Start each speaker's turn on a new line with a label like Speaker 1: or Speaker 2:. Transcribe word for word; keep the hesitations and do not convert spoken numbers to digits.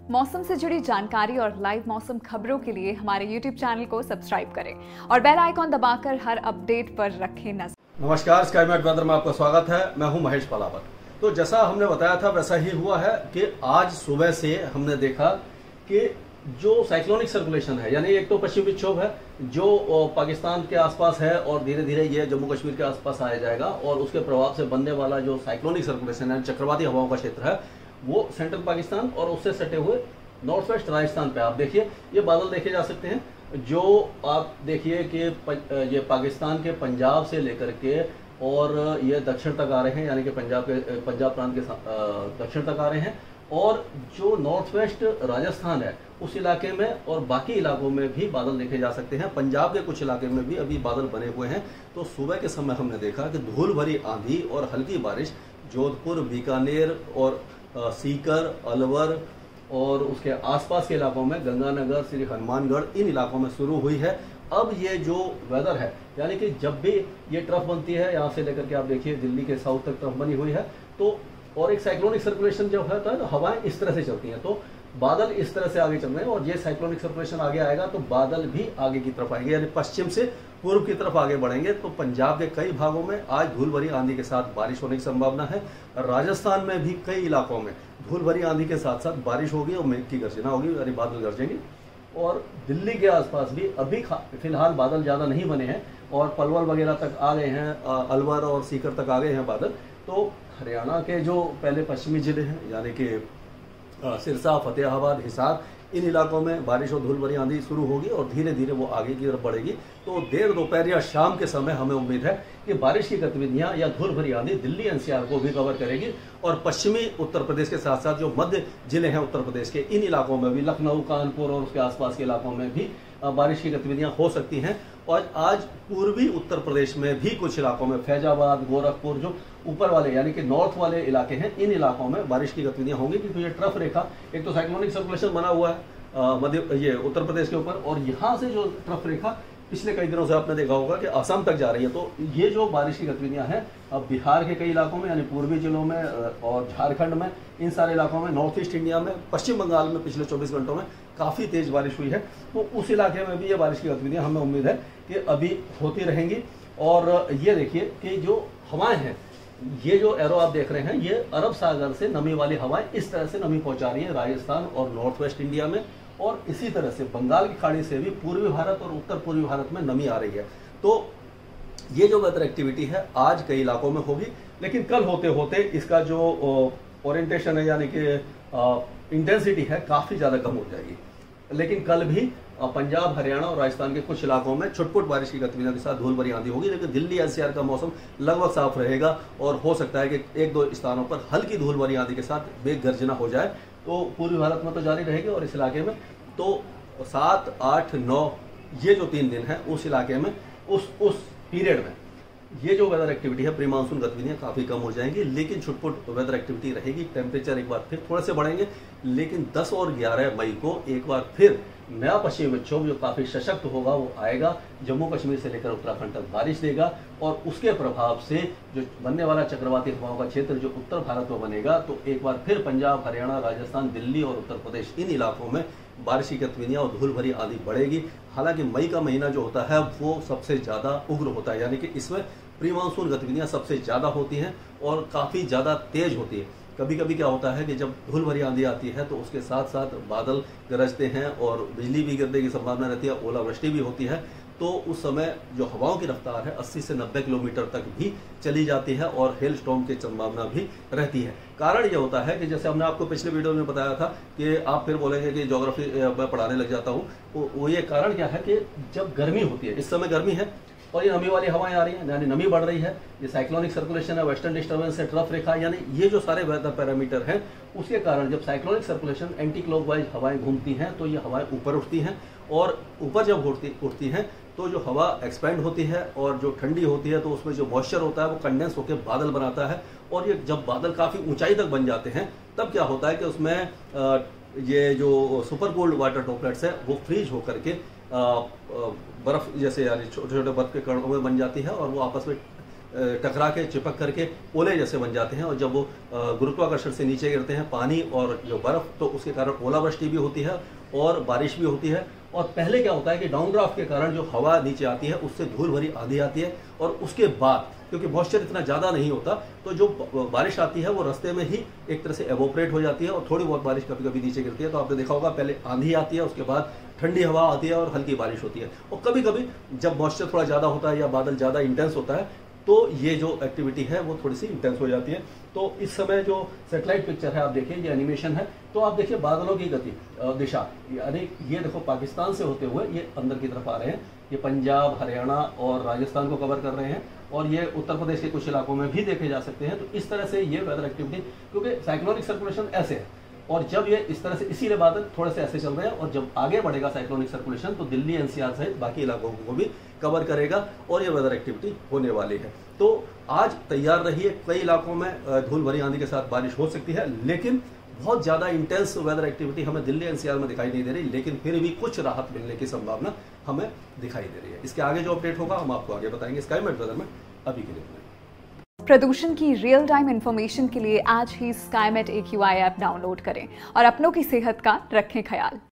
Speaker 1: मौसम से जुड़ी जानकारी और लाइव मौसम खबरों के लिए हमारे यूट्यूब चैनल को सब्सक्राइब करें और बेल आइकॉन दबाकर हर अपडेट पर रखें नजर।
Speaker 2: नमस्कार, स्काई मैट वेदर में आपका स्वागत है। मैं हूं महेश पलावर। तो जैसा हमने बताया था वैसा ही हुआ है कि आज सुबह से हमने देखा कि जो साइक्लोनिक सर्कुलेशन है, यानी एक तो पश्चिमी विक्षोभ है जो पाकिस्तान के आसपास है और धीरे धीरे ये जम्मू कश्मीर के आसपास आया जाएगा, और उसके प्रभाव से बनने वाला जो साइक्लोनिक सर्कुलेशन है, चक्रवाती हवाओं का क्षेत्र है, वो सेंट्रल पाकिस्तान और उससे सटे हुए नॉर्थ वेस्ट राजस्थान पे आप देखिए ये बादल देखे जा सकते हैं। जो आप देखिए कि ये पाकिस्तान के पंजाब से लेकर के और ये दक्षिण तक आ रहे हैं, यानी कि पंजाब के पंजाब प्रांत के दक्षिण तक आ रहे हैं, और जो नॉर्थ वेस्ट राजस्थान है उस इलाके में और बाकी इलाकों में भी बादल देखे जा सकते हैं। पंजाब के कुछ इलाके में भी अभी बादल बने हुए हैं। तो सुबह के समय हमने देखा कि धूल भरी आंधी और हल्की बारिश जोधपुर, बीकानेर और सीकर, अलवर और उसके आसपास के इलाकों में, गंगानगर, श्री हनुमानगढ़, इन इलाकों में शुरू हुई है। अब ये जो वेदर है, यानी कि जब भी ये ट्रफ बनती है, यहाँ से लेकर के आप देखिए दिल्ली के साउथ तक ट्रफ बनी हुई है, तो और एक साइक्लोनिक सर्कुलेशन जब होता है तो हवाएं इस तरह से चलती हैं, तो बादल इस तरह से आगे चल रहे हैं, और ये साइक्लोनिक सर्कुलेशन आगे आएगा तो बादल भी आगे की तरफ आएंगे, यानी पश्चिम से पूर्व की तरफ आगे बढ़ेंगे। तो पंजाब के कई भागों में आज धूल भरी आंधी के साथ बारिश होने की संभावना है। राजस्थान में भी कई इलाकों में धूल भरी आंधी के साथ साथ बारिश होगी और मेघ की गर्जना होगी, यानी बादल गरजेंगे। और दिल्ली के आसपास भी अभी फिलहाल बादल ज्यादा नहीं बने हैं और पलवल वगैरह तक आ गए हैं, अलवर और सीकर तक आ गए हैं बादल। तो हरियाणा के जो पहले पश्चिमी जिले हैं, यानी कि सिरसा, फतेहाबाद, हिसार, इन इलाकों में बारिश और धूल भरी आंधी शुरू होगी और धीरे धीरे वो आगे की तरफ बढ़ेगी। तो देर दोपहर या शाम के समय हमें उम्मीद है कि बारिश की गतिविधियां या धूल भरी आंधी दिल्ली एनसीआर को भी कवर करेगी, और पश्चिमी उत्तर प्रदेश के साथ साथ जो मध्य जिले हैं उत्तर प्रदेश के, इन इलाकों में भी, लखनऊ, कानपुर और उसके आसपास के इलाकों में भी बारिश की गतिविधियां हो सकती हैं। और आज पूर्वी उत्तर प्रदेश में भी कुछ इलाकों में, फैजाबाद, गोरखपुर, जो ऊपर वाले यानी कि नॉर्थ वाले इलाके हैं, इन इलाकों में बारिश की गतिविधियां होंगी, क्योंकि ये ट्रफ रेखा, एक तो साइक्लोनिक सर्कुलेशन बना हुआ है मध्य ये उत्तर प्रदेश के ऊपर, और यहाँ से जो ट्रफ रेखा पिछले कई दिनों से आपने देखा होगा कि असम तक जा रही है। तो ये जो बारिश की गतिविधियां हैं अब बिहार के कई इलाकों में, यानी पूर्वी जिलों में और झारखंड में, इन सारे इलाकों में, नॉर्थ ईस्ट इंडिया में, पश्चिम बंगाल में पिछले चौबीस घंटों में काफी तेज बारिश हुई है। तो उस इलाके में भी ये बारिश की गतिविधियां हमें उम्मीद है कि अभी होती रहेंगी। और ये देखिए कि जो हवाएं हैं, ये जो एरो आप देख रहे हैं, ये अरब सागर से नमी वाली हवाएं इस तरह से नमी पहुंचा रही है राजस्थान और नॉर्थ वेस्ट इंडिया में, और इसी तरह से बंगाल की खाड़ी से भी पूर्वी भारत और उत्तर पूर्वी भारत में नमी आ रही है। तो ये जो वेदर एक्टिविटी है आज कई इलाकों में होगी, लेकिन कल होते होते इसका जो ओरिएंटेशन है, यानी कि इंटेंसिटी है, काफी ज्यादा कम हो जाएगी। लेकिन कल भी पंजाब, हरियाणा और राजस्थान के कुछ इलाकों में छुटपुट बारिश की गतिविधियों के साथ धूल भरी आंधी होगी, लेकिन दिल्ली एनसीआर का मौसम लगभग साफ रहेगा और हो सकता है कि एक दो स्थानों पर हल्की धूल भरी आंधी के साथ मेघ गर्जना हो जाए। तो पूर्वी भारत में तो जारी रहेगी, और इस इलाके में तो सात, आठ, नौ, ये जो तीन दिन है उस इलाके में, उस उस पीरियड में ये जो वेदर एक्टिविटी है, प्री मानसून गतिविधियां काफी कम हो जाएंगी, लेकिन छुटपुट वेदर एक्टिविटी रहेगी। टेम्परेचर एक बार फिर थोड़े से बढ़ेंगे, लेकिन दस और ग्यारह मई को एक बार फिर नया पश्चिमी विक्षोभ जो काफी सशक्त होगा वो आएगा, जम्मू कश्मीर से लेकर उत्तराखंड तक बारिश देगा, और उसके प्रभाव से जो बनने वाला चक्रवाती हवाओं का क्षेत्र जो उत्तर भारत में बनेगा, तो एक बार फिर पंजाब, हरियाणा, राजस्थान, दिल्ली और उत्तर प्रदेश, इन इलाकों में बारिश की गतिविधियां और धूल भरी आंधी बढ़ेगी। हालांकि मई का महीना जो होता है वो सबसे ज्यादा उग्र होता है, यानी कि इसमें प्री मानसून गतिविधियां सबसे ज्यादा होती हैं और काफी ज्यादा तेज होती है। कभी कभी क्या होता है कि जब धूल भरी आंधी आती है तो उसके साथ साथ बादल गरजते हैं और बिजली भी गिरने की संभावना रहती है, ओलावृष्टि भी होती है। तो उस समय जो हवाओं की रफ्तार है अस्सी से नब्बे किलोमीटर तक भी चली जाती है और हेल स्टॉर्म की संभावना भी रहती है। कारण यह होता है कि जैसे हमने आपको पिछले वीडियो में बताया था कि आप फिर बोलेंगे कि ज्योग्राफी मैं पढ़ाने लग जाता हूँ, तो वो ये कारण क्या है कि जब गर्मी होती है, इस समय गर्मी है और ये नमी वाली हवाएं आ रही हैं, यानी नमी बढ़ रही है, ये साइक्लोनिक सर्कुलेशन है, वेस्टर्न डिस्टर्बेंस है, ट्रफ रेखा, यानी ये जो सारे वेदर पैरामीटर हैं, उसके कारण जब साइक्लोनिक सर्कुलेशन एंटी क्लॉकवाइज हवाएं घूमती हैं तो ये हवाएं ऊपर उठती हैं, और ऊपर जब उठती उठती हैं तो जो हवा एक्सपैंड होती है और जो ठंडी होती है तो उसमें जो मॉइस्चर होता है वो कंडेंस होकर बादल बनाता है, और ये जब बादल काफी ऊंचाई तक बन जाते हैं तब क्या होता है कि उसमें ये जो सुपर कोल्ड वाटर ड्रॉपलेट्स है वो फ्रीज होकर के बर्फ जैसे, यानी छोटे छोटे बर्फ के कणों में बन जाती है, और वो आपस में टकरा के चिपक करके ओले जैसे बन जाते हैं, और जब वो गुरुत्वाकर्षण से नीचे गिरते हैं पानी और जो बर्फ, तो उसके कारण ओलावृष्टि भी होती है और बारिश भी होती है। और पहले क्या होता है कि डाउनड्राफ्ट के कारण जो हवा नीचे आती है उससे धूल भरी आंधी आती है, और उसके बाद क्योंकि मॉइस्चर इतना ज़्यादा नहीं होता तो जो बारिश आती है वो रास्ते में ही एक तरह से एवोपरेट हो जाती है, और थोड़ी बहुत बारिश कभी कभी नीचे गिरती है। तो आपने देखा होगा पहले आंधी आती है, उसके बाद ठंडी हवा आती है और हल्की बारिश होती है, और कभी कभी जब मॉइस्चर थोड़ा ज़्यादा होता है या बादल ज़्यादा इंटेंस होता है तो ये जो एक्टिविटी है वो थोड़ी सी इंटेंस हो जाती है। तो इस समय जो सैटेलाइट पिक्चर है आप देखिए, ये एनिमेशन है, तो आप देखिए बादलों की गति दिशा, यानी ये देखो पाकिस्तान से होते हुए ये अंदर की तरफ आ रहे हैं, ये पंजाब, हरियाणा और राजस्थान को कवर कर रहे हैं, और ये उत्तर प्रदेश के कुछ इलाकों में भी देखे जा सकते हैं। तो इस तरह से ये वेदर एक्टिविटी, क्योंकि साइक्लोनिक सर्कुलेशन ऐसे है, और जब ये इस तरह से, इसीलिए बादल थोड़े से ऐसे चल रहे हैं, और जब आगे बढ़ेगा साइक्लोनिक सर्कुलेशन तो दिल्ली, एनसीआर सहित बाकी इलाकों को भी कवर करेगा और ये वेदर एक्टिविटी होने वाली है। तो आज तैयार रहिए, कई इलाकों में धूल भरी आंधी के साथ बारिश हो सकती है, लेकिन बहुत ज़्यादा इंटेंस वेदर एक्टिविटी हमें दिल्ली एनसीआर में दिखाई नहीं दे रही, लेकिन फिर भी कुछ राहत मिलने की संभावना हमें दिखाई दे रही है। इसके आगे जो अपडेट होगा हम आपको आगे बताएंगे स्काईमेट वेदर में। अभी के लिए
Speaker 1: प्रदूषण की रियल टाइम इंफॉर्मेशन के लिए आज ही Skymet A Q I app download करें और अपनों की सेहत का रखें ख्याल।